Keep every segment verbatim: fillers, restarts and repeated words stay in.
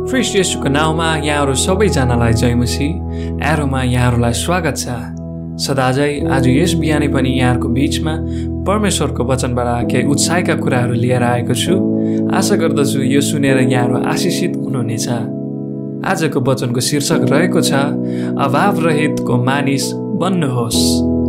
ख्रीष्ट येशूको नाउँमा यहाँहरू सबैजनालाई जय मसीह। एरोमा यहाँहरूलाई स्वागत छ। सदाझै आज यस बिहानै पनि यहाँहरूको बीचमा परमेश्वरको वचनबाट केही उत्साहका कुराहरू लिएर आएको छु। आशा गर्दछु यो सुनेर यहाँहरू आशिषित हुनुहुनेछ। आजको वचनको शीर्षक रहेको छ अभाव रहितको मानिस बन्नुहोस्।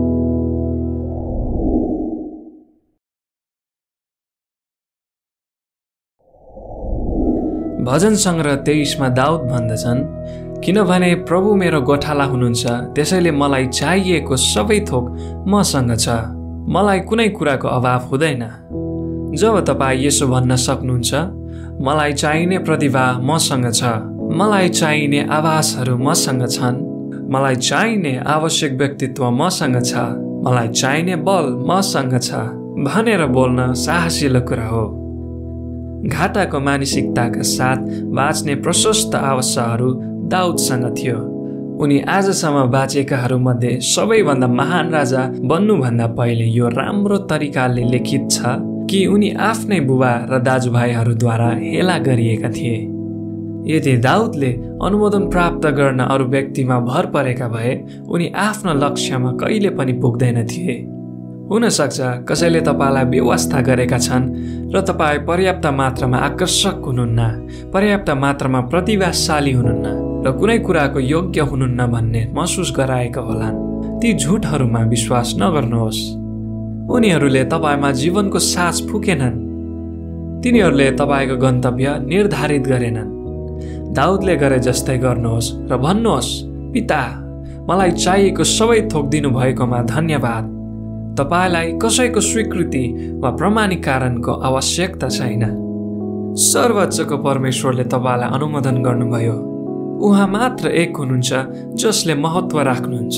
भजन सङ्ग्रह तेइसमा दाउद भन्दछन्, किनभने प्रभु मेरो गोठाला हुनुहुन्छ, त्यसैले मलाई चाहिएको सबै थोक मसँग छ, मलाई कुनै कुराको अभाव हुँदैन। जब तपाईँ यसो भन्न सक्नुहुन्छ, मलाई चाहिने प्रतिभा मसँग छ, मलाई चाहिने आवासहरू मसँग छन्, मलाई चाहिने आवश्यक व्यक्तित्व मसँग छ, मलाई चाहिने बल मसँग छ भनेर बोल्न साहसिलो कुरा हो। घाटाको मानसिकताका साथ बाँच्ने प्रशस्त अवसरहरू दाउदसँग थियो। उनी आजसम्म बाँचेकाहरूमध्ये सबैभन्दा महान राजा बन्नुभन्दा पहिले यो राम्रो तरिकाले लिखित छ कि उनी आफ्नै बुबा र दाजुभाइहरूद्वारा हेला गरिएका थिए। यदि दाउदले अनुमोदन प्राप्त गर्न अरू व्यक्तिमा भर परेका भए उनी आफ्नो लक्ष्यमा कहिले पनि पुग्दैन थिए। हुन सक्छ कसैले तपाईँलाई व्यवस्था गरेका छन् र तपाईँ पर्याप्त मात्रामा आकर्षक हुनुहुन्न, पर्याप्त मात्रामा प्रतिभाशाली हुनुहुन्न र कुनै कुराको योग्य हुनुहुन्न भन्ने महसुस गराएका होलान्। ती झुटहरूमा विश्वास नगर्नुहोस्। उनीहरूले तपाईँमा जीवनको सास फुकेनन्। तिनीहरूले तपाईँको गन्तव्य निर्धारित गरेनन्। दाउदले गरे जस्तै गर्नुहोस् र भन्नुहोस्, पिता, मलाई चाहिएको सबै थोक दिनुभएकोमा धन्यवाद। तपाईलाई कसैको स्वीकृति वा प्रमाणीकरणको आवश्यकता छैन। सर्वोच्चको परमेश्वरले तपाईँलाई अनुमोदन गर्नुभयो। उहाँ मात्र एक हुनुहुन्छ जसले महत्त्व राख्नुहुन्छ।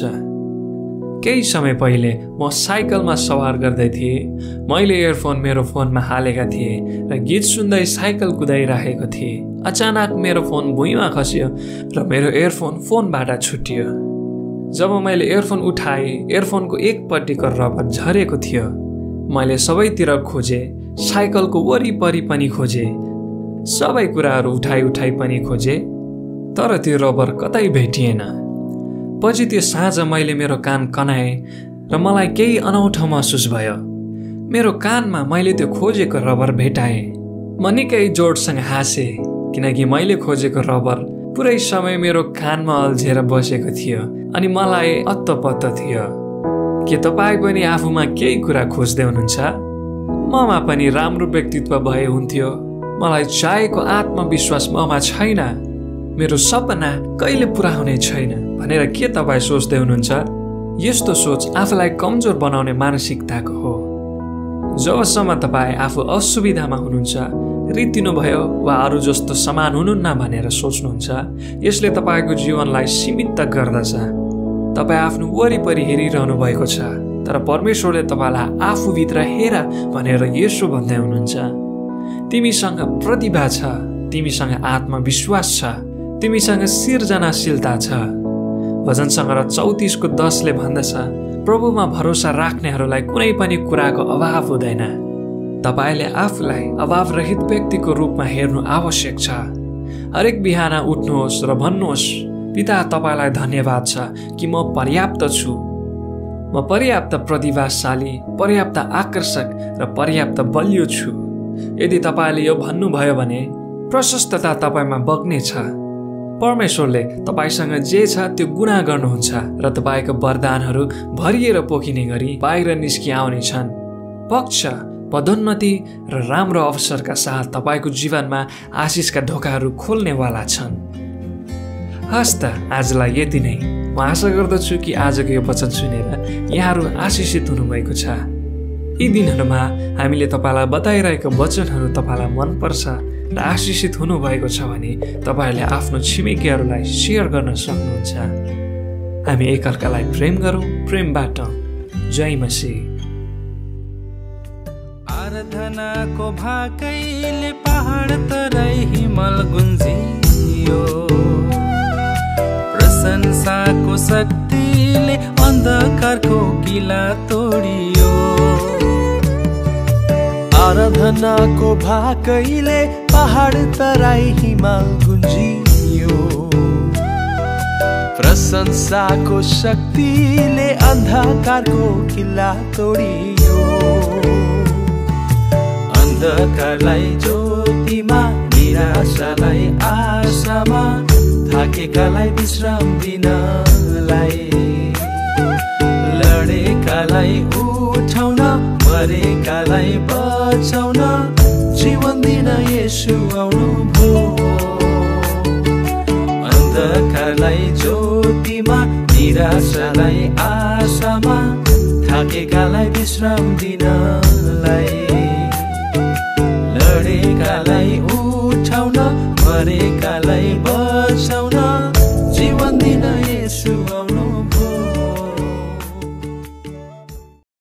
केही समय पहिले म साइकलमा सवार गर्दै थिएँ। मैले इयरफोन मेरो फोनमा हालेका थिएँ र गीत सुन्दै साइकल कुदाइरहेको थिएँ। अचानक मेरो फोन भुइँमा खस्यो र मेरो इयरफोन फोनबाट छुट्टियो। जब मैले इयरफोन उठाएँ, इयरफोनको एकपट्टिको रबर झरेको थियो। मैले सबैतिर खोजेँ, साइकलको वरिपरि पनि खोजेँ, सबै कुराहरू उठाइ उठाइ पनि खोजेँ, तर त्यो रबर कतै भेटिएन। पछि त्यो साँझ मैले मेरो कान कनाएँ र मलाई केही अनौठो महसुस भयो। मेरो कानमा मैले त्यो खोजेको रबर भेटाएँ। म निकै जोडसँग हाँसेँ किनकि मैले खोजेको रबर पुरै समय मेरो कानमा अल्झेर बसेको थियो अनि मलाई अत्तपत्त थियो। के तपाईँ पनि आफूमा केही कुरा खोज्दै हुनुहुन्छ? ममा पनि राम्रो व्यक्तित्व भए हुन्थ्यो। मलाई चाहेको आत्मविश्वास ममा छैन। मेरो सपना कहिले पुरा हुने छैन भनेर के तपाईँ सोच्दै हुनुहुन्छ? यस्तो सोच आफूलाई कमजोर बनाउने मानसिकताको हो। जबसम्म तपाईँ आफू असुविधामा हुनुहुन्छ, रित्तिनुभयो वा अरू जस्तो समान हुनुहुन्न भनेर सोच्नुहुन्छ, यसले तपाईँको जीवनलाई सीमित गर्दछ। तपाईँ आफ्नो वरिपरि हेरिरहनु भएको छ, तर परमेश्वरले तपाईँलाई आफूभित्र हेर भनेर यसो भन्दै हुनुहुन्छ। तिमीसँग प्रतिभा छ, तिमीसँग आत्मविश्वास छ, तिमीसँग सृजनाशीलता छ। भजन सङ्ग्रह चौतिसको दसले भन्दछ, प्रभुमा भरोसा राख्नेहरूलाई कुनै पनि कुराको अभाव हुँदैन। तपाईले आफूलाई अभाव रहित व्यक्तिको रूपमा हेर्नु आवश्यक छ। हरेक बिहान उठ्नुहोस् र भन्नुहोस्, पिता, तपाईँलाई धन्यवाद छ कि म पर्याप्त छु। म पर्याप्त प्रतिभाशाली, पर्याप्त आकर्षक र पर्याप्त बलियो छु। यदि तपाईँले यो भन्नुभयो भने प्रशस्तता तपाईँमा बग्नेछ। परमेश्वरले तपाईँसँग जे छ त्यो गुणा गर्नुहुन्छ र तपाईँको वरदानहरू भरिएर पोखिने गरी बाहिर निस्किआउने छन्। पक्ष, पदोन्नति र राम्रो अवसरका साथ तपाईँको जीवनमा आशिषका ढोकाहरू खोल्नेवाला छन्। हस् त, आजलाई यति नै। म आशा गर्दछु कि आजको यो वचन सुनेर यहाँहरू आशिषित हुनुभएको छ। यी दिनहरूमा हामीले तपाईँलाई बताइरहेको वचनहरू तपाईँलाई मनपर्छ र आशिषित हुनुभएको छ भने तपाईँहरूले आफ्नो छिमेकीहरूलाई सेयर गर्न सक्नुहुन्छ। हामी एकअर्कालाई प्रेम गरौँ, प्रेम बाटौँ। जय मसीह। आराधनाको भाकैले पहाड तराई हिमाल गुन्जियो, प्रशंसाको शक्तिले अन्धकारको किला तोडियो। आराधनाको भाकैले पहाड तराई हिमाल गुन्जियो, प्रशंसाको शक्तिले अन्धकारको किल्ला तोडियो। अन्धकारलाई ज्योतिमा, निराशालाई आशामा, थाकेकालाई विश्राम दिनलाई, लडेकालाई उठाउन, मरेकालाई बचाउन जीवन दिन येशू आउनुभयो। अन्धकारलाई ज्योतिमा, निराशालाई आशामा, थाकेकालाई विश्राम दिनलाई,